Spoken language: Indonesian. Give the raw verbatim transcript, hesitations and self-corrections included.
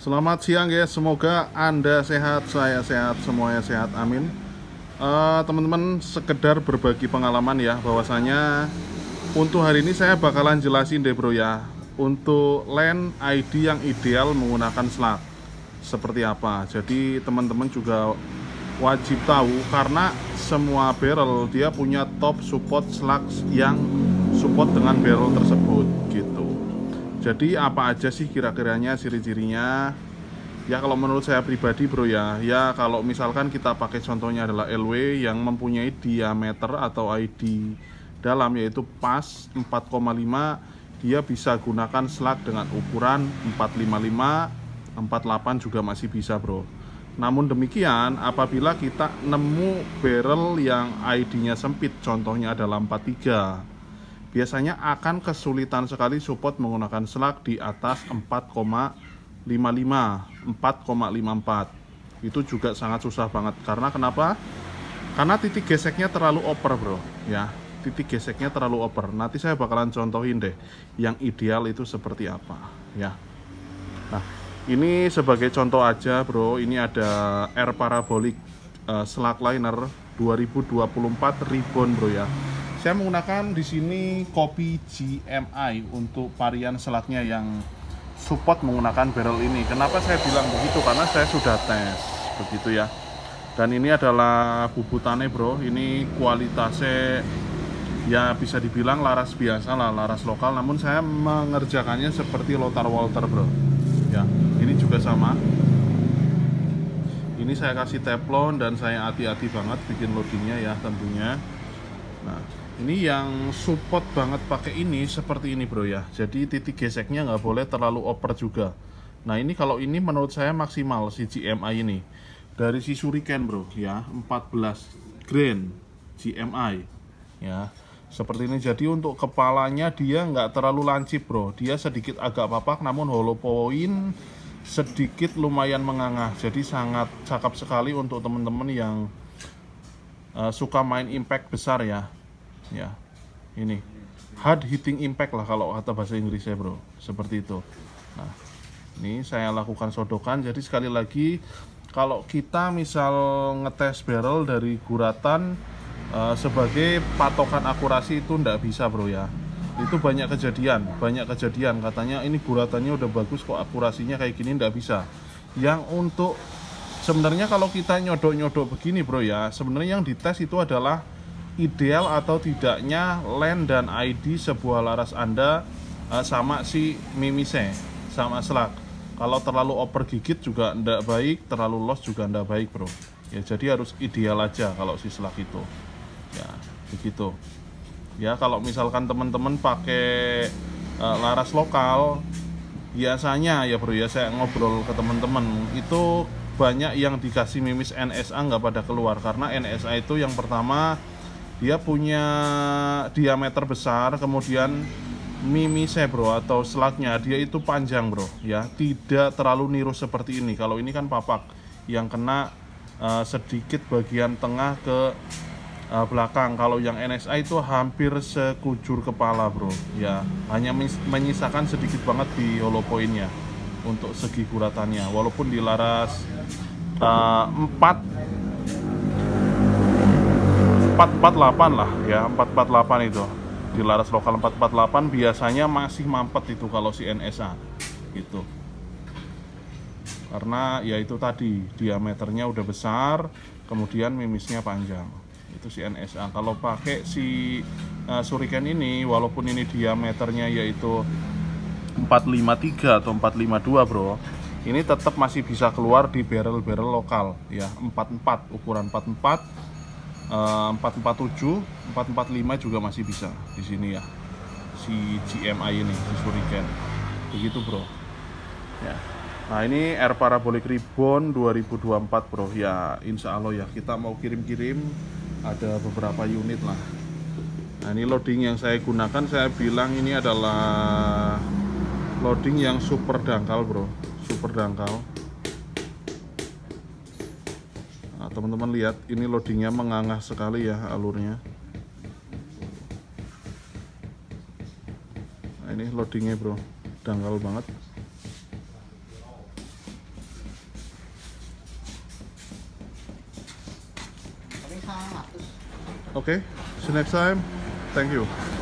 Selamat siang guys, semoga Anda sehat, saya sehat, semuanya sehat, amin. Eh, Teman-teman, sekedar berbagi pengalaman ya, bahwasanya untuk hari ini saya bakalan jelasin deh bro ya, untuk LAN I D yang ideal menggunakan slug seperti apa. Jadi teman-teman juga wajib tahu, karena semua barrel dia punya top support slug yang support dengan barrel tersebut gitu. Jadi apa aja sih kira-kiranya ciri-cirinya? Ya kalau menurut saya pribadi bro ya, ya kalau misalkan kita pakai contohnya adalah L W yang mempunyai diameter atau I D dalam yaitu pas empat koma lima, dia bisa gunakan slug dengan ukuran empat lima lima, empat delapan juga masih bisa bro. Namun demikian, apabila kita nemu barrel yang I D-nya sempit, contohnya adalah empat tiga, biasanya akan kesulitan sekali support menggunakan slug di atas empat koma lima lima, empat koma lima empat. Itu juga sangat susah banget. Karena kenapa? Karena titik geseknya terlalu over bro ya. Titik geseknya terlalu over. Nanti saya bakalan contohin deh yang ideal itu seperti apa ya. Nah, ini sebagai contoh aja bro, ini ada Air Parabolic uh, slug liner dua ribu dua puluh empat Ribbon bro ya. Saya menggunakan di sini kopi G M I untuk varian slugnya yang support menggunakan barrel ini. Kenapa saya bilang begitu? Karena saya sudah tes begitu ya. Dan ini adalah bubutannya bro. Ini kualitasnya ya bisa dibilang laras biasa lah, laras lokal. Namun saya mengerjakannya seperti Lothar Walther bro. Ya, ini juga sama. Ini saya kasih teflon dan saya hati-hati banget bikin loadingnya ya tentunya. Nah, ini yang support banget pakai ini seperti ini bro ya. Jadi titik geseknya nggak boleh terlalu over juga. Nah ini kalau ini menurut saya maksimal si G M I ini. Dari si Shuriken bro ya, empat belas grain G M I ya. Seperti ini. Jadi untuk kepalanya dia nggak terlalu lancip bro. Dia sedikit agak papak, namun hollow point sedikit lumayan mengangah. Jadi sangat cakep sekali untuk teman-teman yang uh, suka main impact besar ya. Ya, ini hard hitting impact lah kalau kata bahasa Inggrisnya bro, seperti itu. Nah, ini saya lakukan sodokan. Jadi sekali lagi, kalau kita misal ngetes barrel dari guratan uh, sebagai patokan akurasi itu ndak bisa bro ya. Itu banyak kejadian, banyak kejadian katanya ini guratannya udah bagus kok akurasinya kayak gini, ndak bisa. Yang untuk sebenarnya kalau kita nyodok-nyodok begini bro ya, sebenarnya yang dites itu adalah ideal atau tidaknya LAN dan I D sebuah laras Anda uh, sama si mimise, sama slug. Kalau terlalu over gigit juga ndak baik, terlalu loss juga ndak baik bro ya. Jadi harus ideal aja kalau si slug itu ya, begitu ya. Kalau misalkan teman-teman pakai uh, laras lokal, biasanya ya bro ya, saya ngobrol ke teman-teman itu banyak yang dikasih mimis N S A nggak pada keluar. Karena N S A itu yang pertama dia punya diameter besar, kemudian mimise bro atau slugnya dia itu panjang bro ya, tidak terlalu niru seperti ini. Kalau ini kan papak yang kena uh, sedikit bagian tengah ke uh, belakang. Kalau yang N S A itu hampir sekujur kepala bro ya, hanya menyisakan sedikit banget di hollow pointnya untuk segi guratannya. Walaupun di laras uh, empat empat empat delapan lah ya, empat empat delapan itu di laras lokal empat empat delapan biasanya masih mampet itu kalau si N S A gitu. Karena ya itu tadi diameternya udah besar, kemudian mimisnya panjang. Itu si N S A. Kalau pakai si uh, Shuriken ini, walaupun ini diameternya yaitu empat lima tiga atau empat lima dua bro, ini tetap masih bisa keluar di barrel-barrel lokal ya, empat empat, ukuran empat empat, empat empat tujuh, empat empat lima juga masih bisa di sini ya. Si G M I ini, si Shuriken. Begitu, bro. Ya. Nah, ini Air Parabolic Ribbon dua ribu dua puluh empat, bro. Ya, insya Allah ya, kita mau kirim-kirim ada beberapa unit lah. Nah, ini loading yang saya gunakan, saya bilang ini adalah loading yang super dangkal, bro. Super dangkal. Teman-teman lihat, ini loadingnya mengangah sekali ya alurnya. Nah, ini loadingnya bro, dangkal banget. Oke, okay, see you next time. Thank you.